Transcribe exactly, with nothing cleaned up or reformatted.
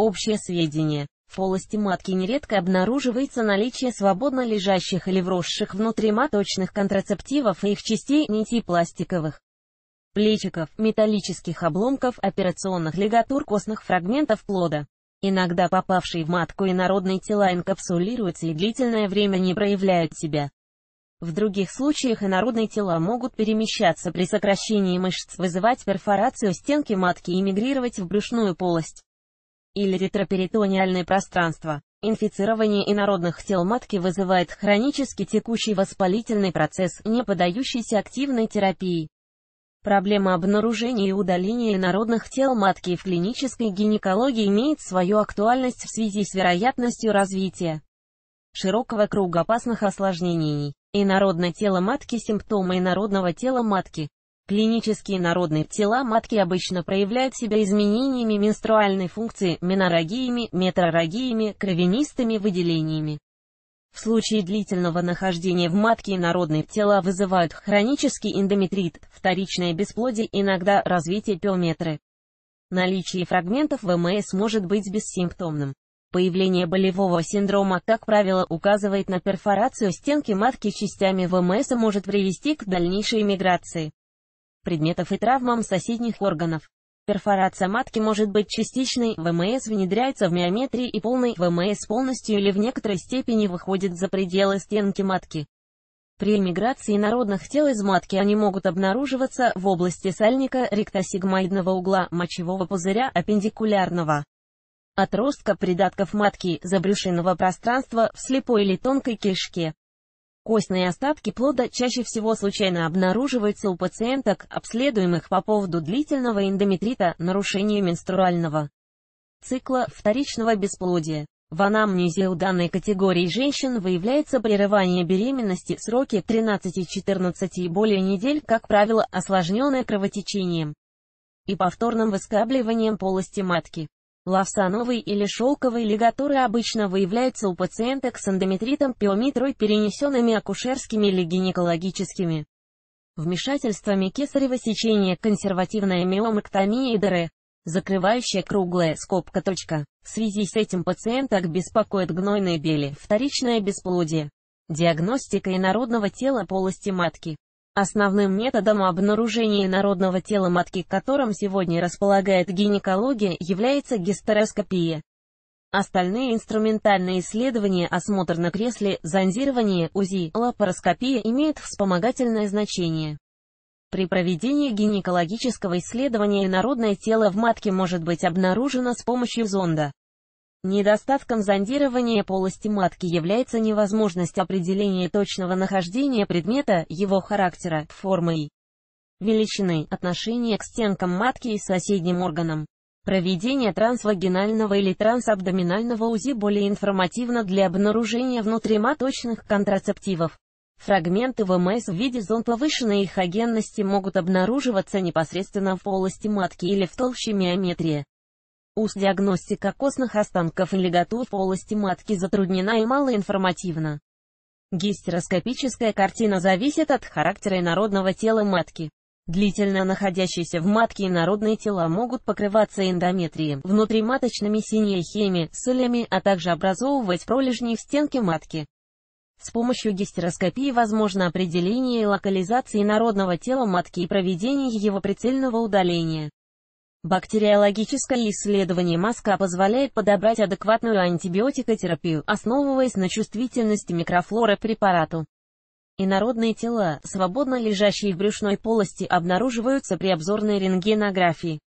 Общее сведение. В полости матки нередко обнаруживается наличие свободно лежащих или вросших внутри маточных контрацептивов и их частей, нитей пластиковых плечиков, металлических обломков, операционных лигатур, костных фрагментов плода. Иногда попавшие в матку инородные тела инкапсулируются и длительное время не проявляют себя. В других случаях инородные тела могут перемещаться при сокращении мышц, вызывать перфорацию стенки матки и мигрировать в брюшную полость или ретроперитониальное пространство. Инфицирование инородных тел матки вызывает хронически текущий воспалительный процесс, не поддающийся активной терапии. Проблема обнаружения и удаления инородных тел матки в клинической гинекологии имеет свою актуальность в связи с вероятностью развития широкого круга опасных осложнений. Инородное тело матки. Симптомы инородного тела матки. Клинические инородные тела матки обычно проявляют себя изменениями менструальной функции, меноррагиями, метроррагиями, кровянистыми выделениями. В случае длительного нахождения в матке инородные тела вызывают хронический эндометрит, вторичное бесплодие, иногда развитие пиометры. Наличие фрагментов ВМС может быть бессимптомным. Появление болевого синдрома, как правило, указывает на перфорацию стенки матки частями ВМС и может привести к дальнейшей миграции предметов и травмам соседних органов. Перфорация матки может быть частичной, ВМС внедряется в миометрии и полной, ВМС полностью или в некоторой степени выходит за пределы стенки матки. При эмиграции инородных тел из матки они могут обнаруживаться в области сальника, ректосигмоидного угла, мочевого пузыря, аппендикулярного отростка, придатков матки, забрюшинного пространства, в слепой или тонкой кишке. Костные остатки плода чаще всего случайно обнаруживаются у пациенток, обследуемых по поводу длительного эндометрита, нарушения менструального цикла, вторичного бесплодия. В анамнезе у данной категории женщин выявляется прерывание беременности, сроки тринадцать-четырнадцать и более недель, как правило, осложненное кровотечением и повторным выскабливанием полости матки. Лавсановые или шелковые лигатуры обычно выявляются у пациенток с эндометритом, пиометрой, перенесенными акушерскими или гинекологическими вмешательствами кесарево сечения, консервативная миомэктомия и ДР, закрывающая круглая скобка точка. В связи с этим пациенток беспокоит гнойные бели, вторичное бесплодие. Диагностика инородного тела полости матки. Основным методом обнаружения инородного тела матки, которым сегодня располагает гинекология, является гистероскопия. Остальные инструментальные исследования, осмотр на кресле, зондирование, УЗИ, лапароскопия имеют вспомогательное значение. При проведении гинекологического исследования инородное тело в матке может быть обнаружено с помощью зонда. Недостатком зондирования полости матки является невозможность определения точного нахождения предмета, его характера, формы и величины, отношения к стенкам матки и соседним органам. Проведение трансвагинального или трансабдоминального УЗИ более информативно для обнаружения внутриматочных контрацептивов. Фрагменты ВМС в виде зон повышенной их агенности могут обнаруживаться непосредственно в полости матки или в толще миометрии. УЗ-диагностика костных останков и лигатур в полости матки затруднена и малоинформативна. Гистероскопическая картина зависит от характера инородного тела матки. Длительно находящиеся в матке инородные тела могут покрываться эндометрием, внутриматочными синеохиями, солями, а также образовывать пролежни в стенке матки. С помощью гистероскопии возможно определение и локализация инородного тела матки и проведение его прицельного удаления. Бактериологическое исследование мазка позволяет подобрать адекватную антибиотикотерапию, основываясь на чувствительности микрофлоры препарату. Инородные тела, свободно лежащие в брюшной полости, обнаруживаются при обзорной рентгенографии.